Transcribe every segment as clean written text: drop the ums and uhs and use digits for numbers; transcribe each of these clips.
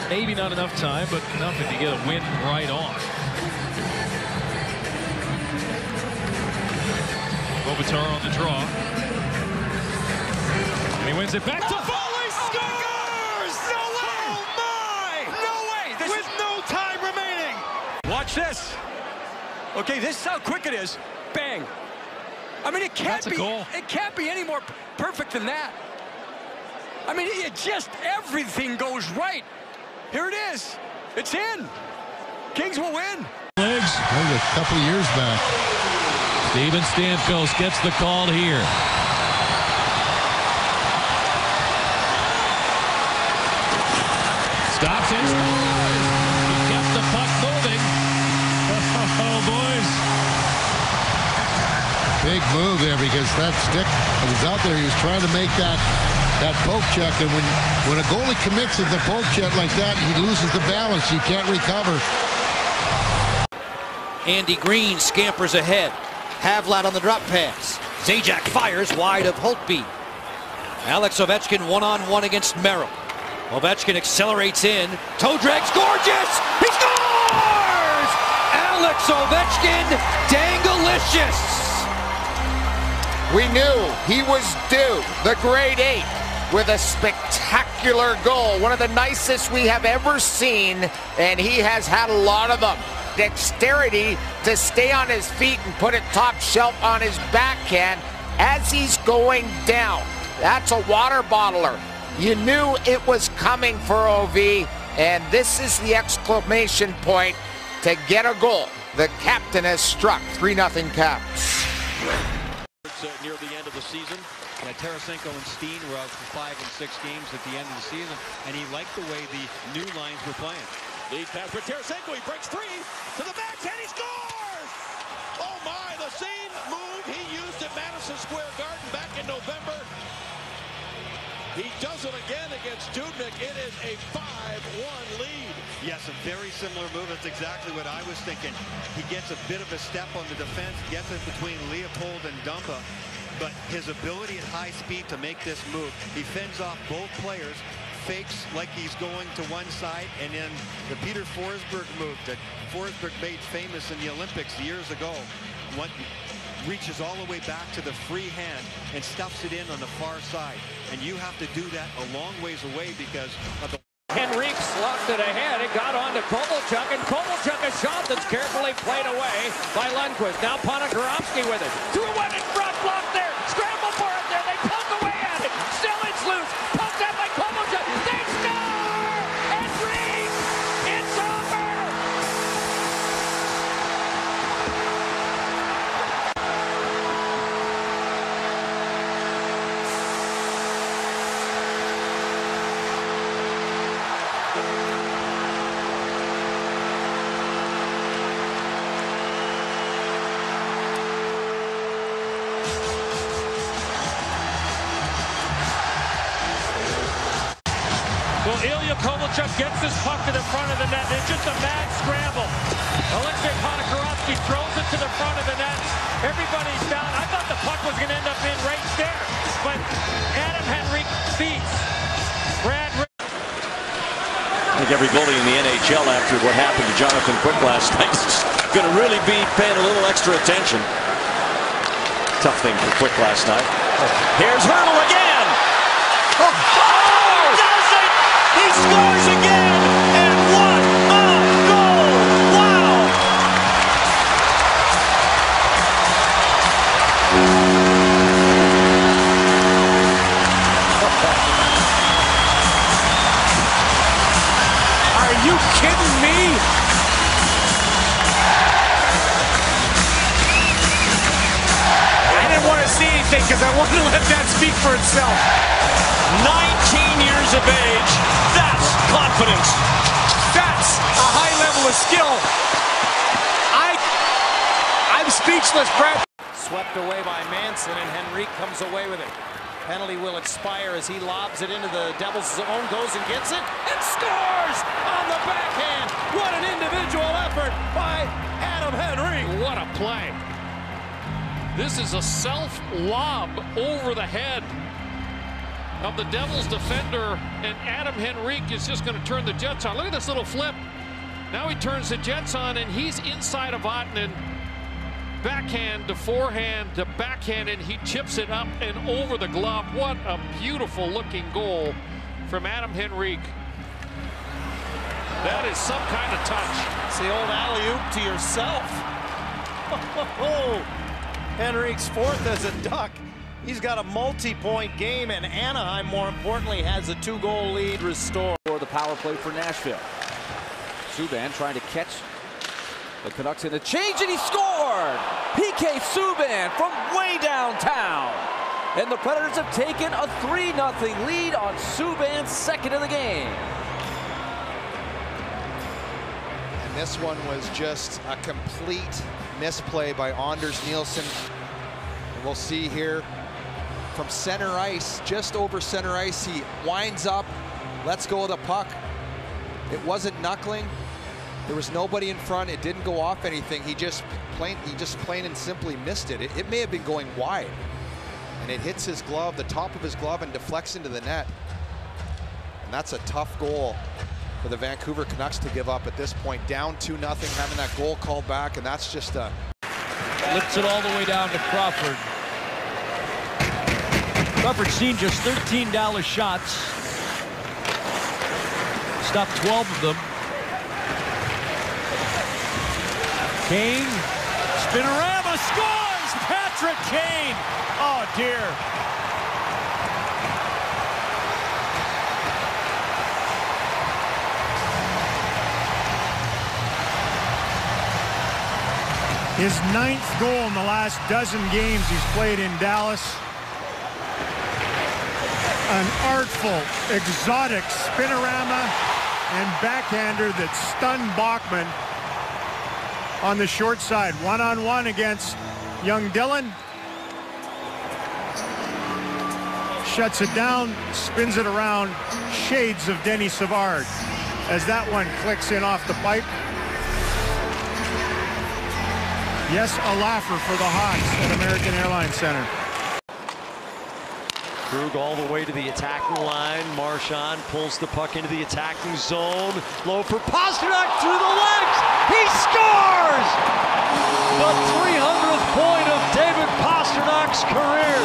Maybe not enough time, but enough to get a win right on. Kopitar on the draw. And he wins it back to Foley. Scores! No way! Oh my! No way! With no time remaining. Watch this. Okay, this is how quick it is. Bang. I mean, it can't be. It can't be any more perfect than that. I mean, it just everything goes right. Here it is. It's in. Kings will win. Legs. That was a couple of years back. Steven Stamkos gets the call here. Stops it. He kept the puck moving. Oh, boys. Big move there because that stick was out there. He was trying to make that poke check, and when a goalie commits to the poke check like that, he loses the balance. He can't recover. Andy Green scampers ahead. Havlat on the drop pass. Zajac fires wide of Holtby. Alex Ovechkin one-on-one against Merrill. Ovechkin accelerates in. Toe drag's gorgeous! He scores! Alex Ovechkin, dangalicious! We knew he was due, the grade 8, with a spectacular goal. One of the nicest we have ever seen, and he has had a lot of them. Dexterity to stay on his feet and put it top shelf on his backhand as he's going down. That's a water bottler. You knew it was coming for OV, and this is the exclamation point to get a goal. The captain has struck. 3-0 Caps. Near the end of the season, Tarasenko and Steen were out for 5 and 6 games at the end of the season, and he liked the way the new lines were playing. Lead pass for Tarasenko. He breaks 3 to the backhand. He scores! Oh my! The same move he used at Madison Square Garden back in November. He does it again against Dubnyk. It is a 5-1 lead. Yes, a very similar move. That's exactly what I was thinking. He gets a bit of a step on the defense, gets it between Leopold and Dumba, but his ability at high speed to make this move, he fends off both players, fakes like he's going to one side, and then the Peter Forsberg move that Forsberg made famous in the Olympics years ago, reaches all the way back to the free hand and stuffs it in on the far side. And you have to do that a long ways away because of the... Henrique slugged it ahead. It got on to Kovalchuk, and Kovalchuk a shot that's carefully played away by Lundqvist. Now Ponikarovsky with it. Threw one in front, blocked there. Scramble for it there. They poke away at it. Still it's loose. Poked out by Kovalchuk. They score! Henrique! It's over! Well, Ilya Kovalchuk gets this puck to the front of the net. It's just a mad scramble. Alexei Ponikarovsky throws it to the front of the net. Everybody's down. I thought the puck was going to end up in right there. But Adam Henrique beats Brad. I think every goalie in the NHL after what happened to Jonathan Quick last night is going to really be paying a little extra attention. Tough thing for Quick last night. Here's Hurdle again. He scores again, and what a goal! Wow! Are you kidding me? I didn't want to see anything because I wanted to let that speak for itself. 19 years of age, that's confidence. That's a high level of skill. I'm speechless, Brett. Swept away by Manson, and Henrique comes away with it. Penalty will expire as he lobs it into the Devils' zone, goes and gets it, and scores on the backhand. What an individual effort by Adam Henrique. What a play. This is a self-lob over the head of the Devils defender, and Adam Henrique is just going to turn the Jets on. Look at this little flip. Now he turns the Jets on, and he's inside of Vatanen. Backhand to forehand to backhand, and he chips it up and over the glove. What a beautiful looking goal from Adam Henrique. That is some kind of touch. It's the old alley-oop to yourself. Henrique's fourth as a Duck. He's got a multi-point game, and Anaheim, more importantly, has a 2-goal lead restored. For the power play for Nashville. Subban trying to catch the Canucks in a change, and he scored! PK Subban from way downtown. And the Predators have taken a 3-0 lead on Subban's second of the game. And this one was just a complete misplay by Anders Nilsson. And we'll see here from center ice, just over center ice, he winds up, lets go of the puck. It wasn't knuckling. There was nobody in front. It didn't go off anything. He just plain and simply missed it. It may have been going wide. And it hits his glove, the top of his glove, and deflects into the net. And that's a tough goal for the Vancouver Canucks to give up at this point. Down 2-0, having that goal called back, and that's just a... Lifts it all the way down to Crawford. Crawford's seen just 13 Dallas shots. Stopped 12 of them. Kane, Spinorama scores! Patrick Kane! Oh dear. His 9th goal in the last dozen games he's played in Dallas. An artful, exotic spinorama and backhander that stunned Bachman on the short side. One-on-one against young Dylan. Shuts it down, spins it around. Shades of Denny Savard as that one clicks in off the pipe. Yes, a laugher for the Hawks at American Airlines Center. Krug all the way to the attacking line. Marchand pulls the puck into the attacking zone. Low for Pastrnak through the legs. He scores! The 300th point of David Pasternak's career.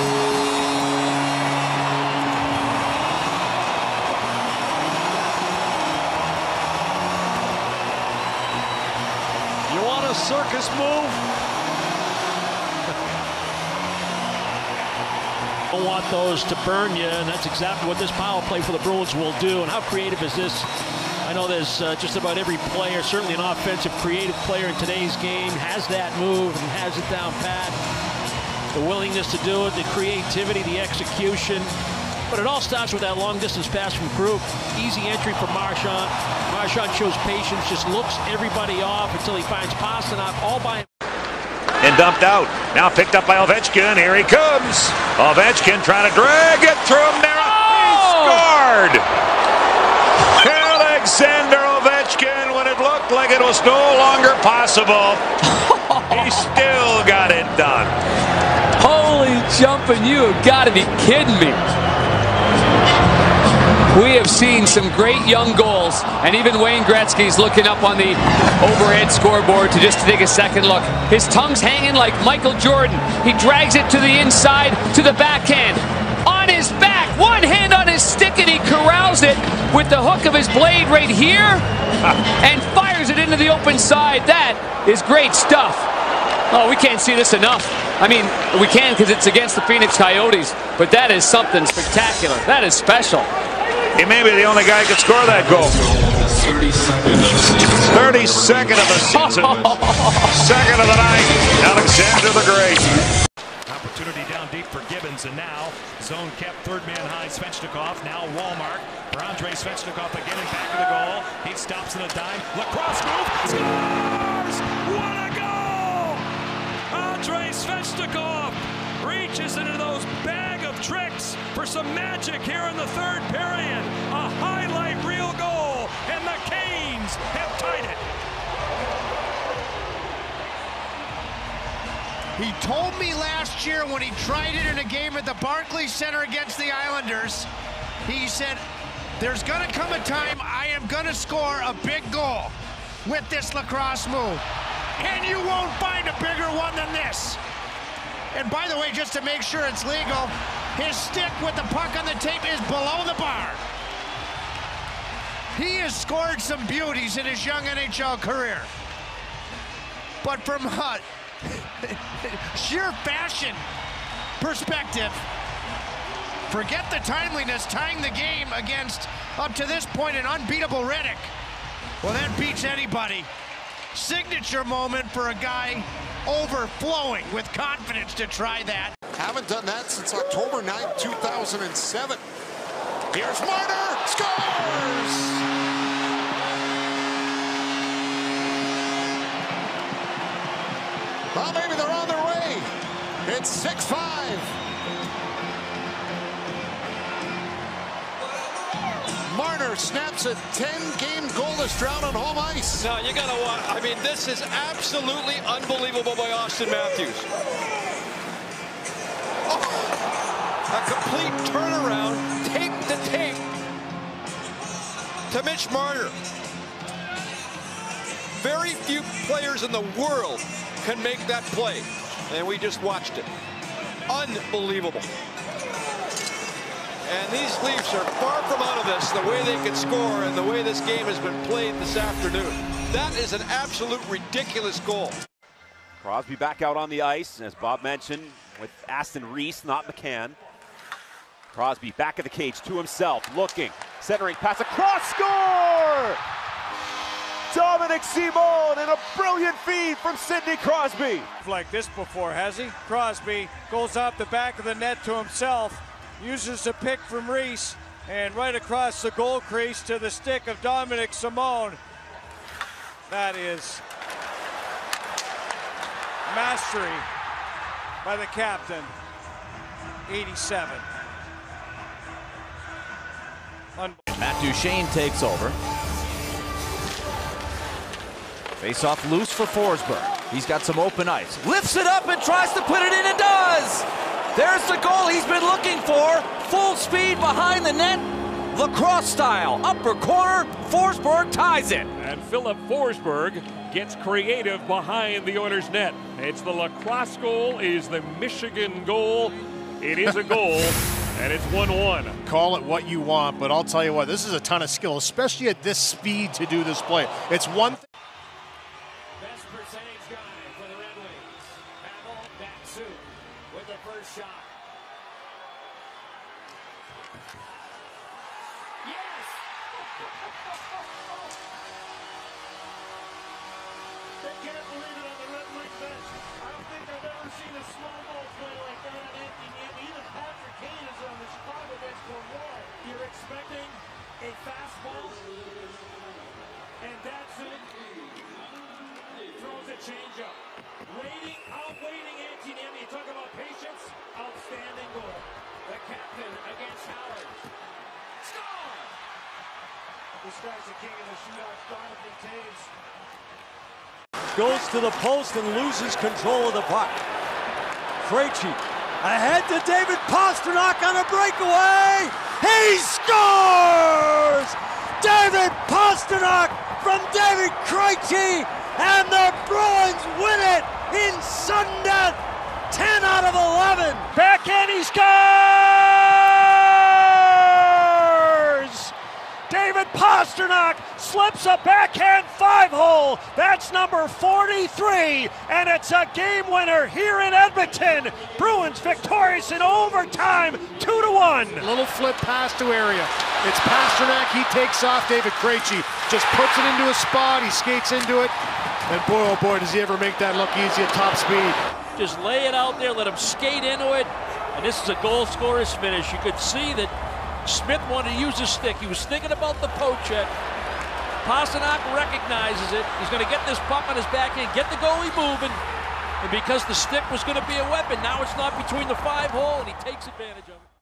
You want a circus move? Don't want those to burn you, and that's exactly what this power play for the Bruins will do. And how creative is this? I know there's just about every player, certainly an offensive creative player in today's game, has that move and has it down pat. The willingness to do it, the creativity, the execution. But it all starts with that long distance pass from Krug. Easy entry for Marchand. Marchand shows patience, just looks everybody off until he finds Pastrnak all by himself. And dumped out. Now picked up by Ovechkin. Here he comes. Ovechkin trying to drag it through Mara. He scored! Alexander Ovechkin, when it looked like it was no longer possible, he still got it done. Holy jumping, you have got to be kidding me. We have seen some great young goals, and even Wayne Gretzky's looking up on the overhead scoreboard to just take a second look. His tongue's hanging like Michael Jordan. He drags it to the inside, to the backhand. On his back, one hand on his stick, and he corrals it with the hook of his blade right here and fires it into the open side. That is great stuff. Oh, we can't see this enough. I mean, we can because it's against the Phoenix Coyotes, but that is something spectacular. That is special. He may be the only guy who could score that goal. 32nd of the season. Second of the night. Alexander the Great. Opportunity down deep for Gibbons, and now zone kept third man high. Svechnikov, now Walmart for Andrei Svechnikov again in back of the goal. He stops in a dime. Lacrosse move. Scores! What a goal! Andrei Svechnikov reaches into those bag of tricks for some magic here in the third period. A highlight reel goal, and the Canes have tied it. He told me last year when he tried it in a game at the Barclays Center against the Islanders, he said, there's gonna come a time I am gonna score a big goal with this lacrosse move. And you won't find a bigger one than this. And by the way, just to make sure it's legal, his stick with the puck on the tape is below the bar. He has scored some beauties in his young NHL career. But from sheer fashion perspective, forget the timeliness, tying the game against, up to this point, an unbeatable Riddick. Well, that beats anybody. Signature moment for a guy overflowing with confidence to try that. Haven't done that since October 9th, 2007. Here's Marner, scores! Well, maybe they're on their way. It's 6-5. Marner snaps a 10-game goalless drought on home ice. Now, you got to watch. I mean, this is absolutely unbelievable by Austin Matthews. Oh, a complete turnaround, tape to tape, to Mitch Marner. Very few players in the world can make that play, and we just watched it. Unbelievable. And these Leafs are far from out of this, the way they can score and the way this game has been played this afternoon. That is an absolute ridiculous goal. Crosby back out on the ice, as Bob mentioned, with Aston Reese, not McCann. Crosby back of the cage to himself, looking, centering pass across, score! Dominic Simon and a brilliant feed from Sidney Crosby. Like this before, has he? Crosby goes off the back of the net to himself, uses a pick from Reese, and right across the goal crease to the stick of Dominic Simon. That is mastery by the captain. 87. Matt Duchene takes over. Face off loose for Forsberg. He's got some open ice. Lifts it up and tries to put it in and does! There's the goal he's been looking for. Full speed behind the net. Lacrosse style. Upper corner. Forsberg ties it. And Philip Forsberg gets creative behind the Oilers' net. It's the lacrosse goal. It is the Michigan goal. It is a goal, and it's 1-1. Call it what you want, but I'll tell you what, this is a ton of skill, especially at this speed to do this play. It's one thing. Best percentage guy for the Red Wings. Pavel Datsyuk with the first shot. Yes! They can't believe it on the Red Wings bench. I don't think I've ever seen a small ball play like that on Anthony Niemi. Even Patrick Kane is on the Chicago bench for more. You're expecting a fastball, and Datsyuk throws a changeup. Outwaiting Anthony Niemi. Talk about patience. Outstanding goal. The captain against Howard. Score! This guy's the king of the shootout. Jonathan Toews goes to the post and loses control of the puck. Krejci ahead to David Pastrnak on a breakaway. He scores! David Pastrnak from David Krejci, and the Bruins win it in sudden death. 10 out of 11. Backhand, he scores! David Pastrnak slips a backhand 5-hole. That's number 43, and it's a game winner here in Edmonton. Bruins victorious in overtime, 2-1. Little flip pass to area. It's Pastrnak, he takes off. David Krejci just puts it into a spot, he skates into it, and boy, oh boy, does he ever make that look easy at top speed. Just lay it out there, let him skate into it, and this is a goal scorer's finish. You could see that Smith wanted to use his stick. He was thinking about the poke check. Pastrnak recognizes it. He's going to get this puck on his backhand, get the goalie moving, and because the stick was going to be a weapon, now it's not between the 5-hole, and he takes advantage of it.